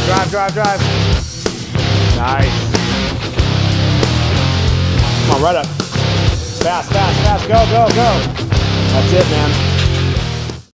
Drive, drive, drive. Nice. Come on, right up. Fast, fast, fast. Go, go, go. That's it, man.